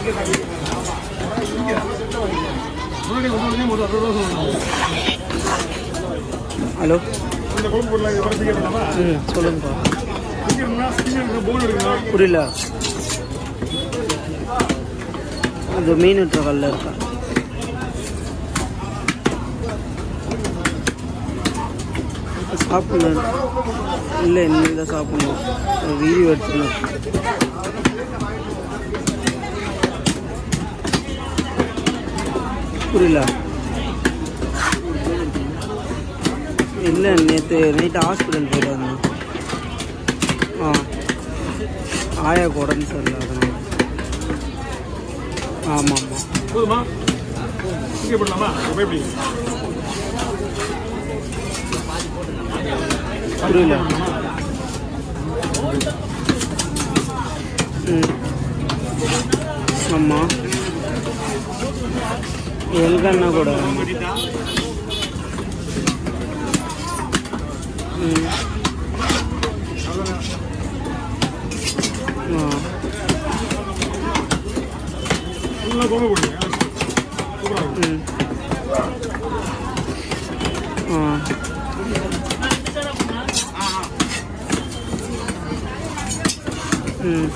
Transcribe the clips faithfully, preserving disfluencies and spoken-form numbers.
Hello ம் சொல்லுங்கப்பா. புரியல. அது மீன் விட்டுற கல்ல இருக்கா? சாப்பிடணும் இல்லை, இனிமேல் தான் சாப்பிடணும். வீடியோ எடுத்துக்கணும். புரியல. இல்லை, நேற்று நைட்டு ஹாஸ்பிட்டல் போயிட்டு வந்தேன். ஆ ஆயாவுக்கு உடம்பு சரியில்லை, அதனால். ஆமாம் ஆமாம். புரியல. ம் ஆமாம். எங்கன்னா கூட ம் ஆ ம் ஆ ம்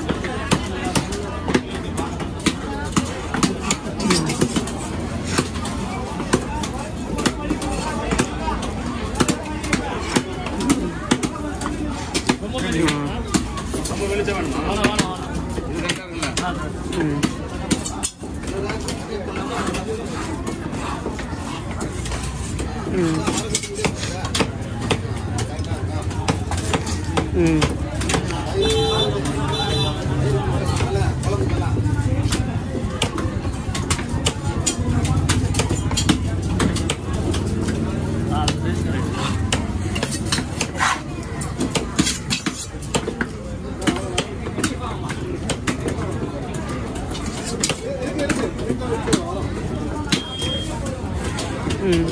ம் ம்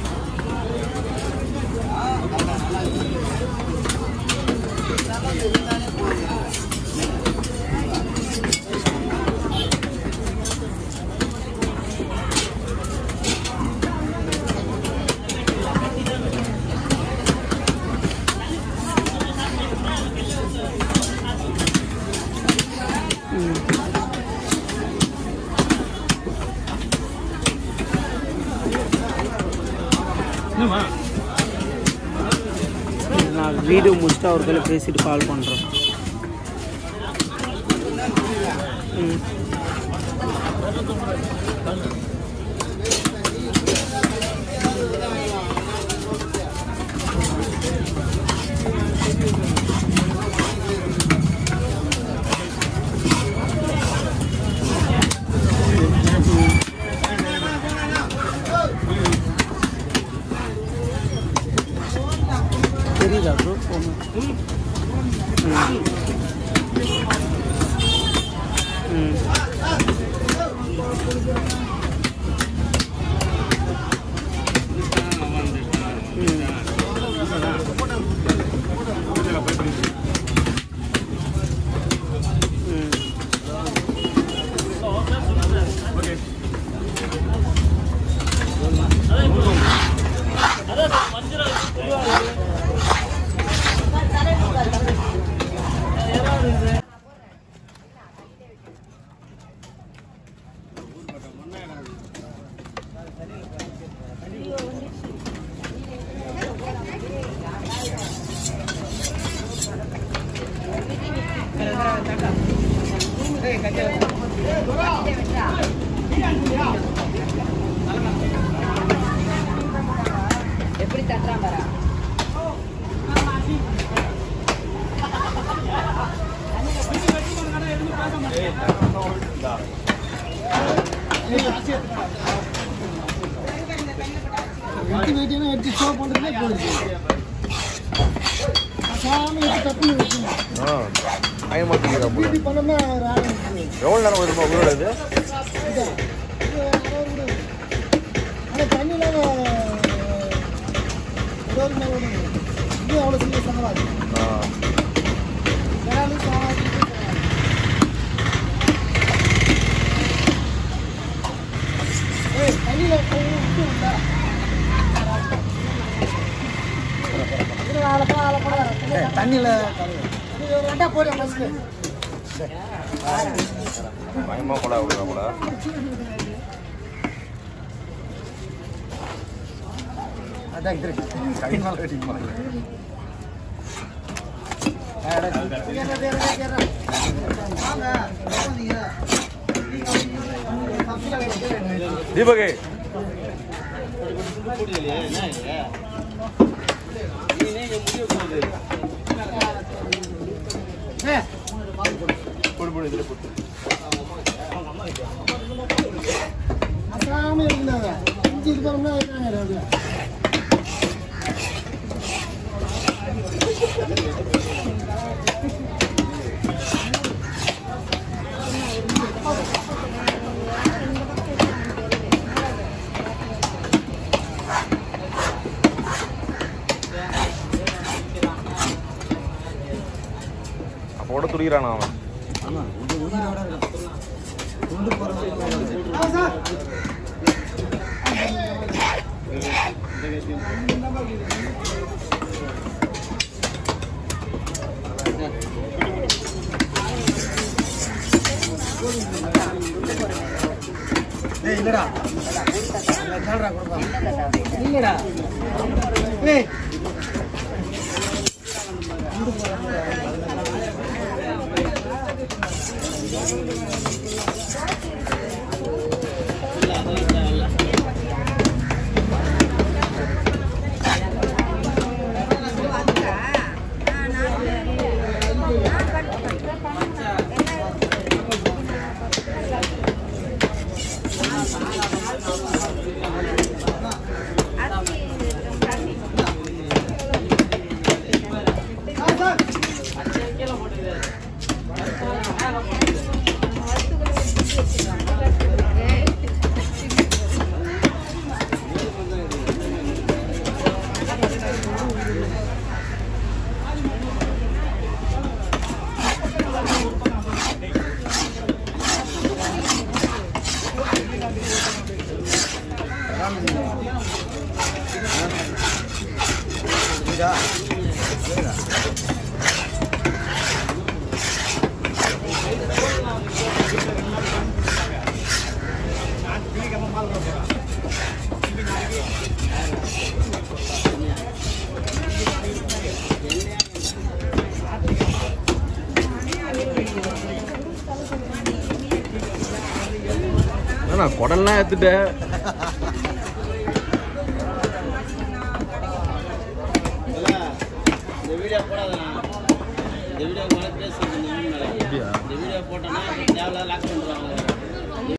நான் வீடியோ முடிச்சுட்டு அவர்களை பேசிட்டு கால் பண்ணுறேன். ம் தெரியுதா ப்ரோ? ம் ம் எப்படி தட்டுறான் பாரா? எடுத்து ஷோ பண்றதுலே போயிடுச்சு. சாமி தப்பு பண்ணோம்னா எவ்வளோ நேரம் வருமா உங்களோட இது? ஆனால் தண்ணியில் இன்னும் அவ்வளோ சீக்கிரம் சங்கடாது. தண்ணியில் ரெண்டா போடு ஃபஸ்ட்டு பயமா கூட விடுறா கூட அதான் இருக்கு கை மேல வெட்டிங்க போறாங்க தீபகே அசாம இருந்தாங்க இஞ்சி இது பண்ணா இருக்காங்க அப்போட துடிக்கிறானா அவன் ஆமா இந்த உயிரோட இருக்கு கொண்டு போறோம் சார் ஏய் இல்லடா சொல்றா கொடுப்பா இல்லடா ஏய் நான் குடல்லாம் ஏத்துட்டேன் இந்த வீடியோ போடாதண்ணா இந்த வீடியோ மேலே பேசுறது இந்த வீடியோ போட்டோன்னா தேவையில்லாத லாக் பண்ணுறாங்க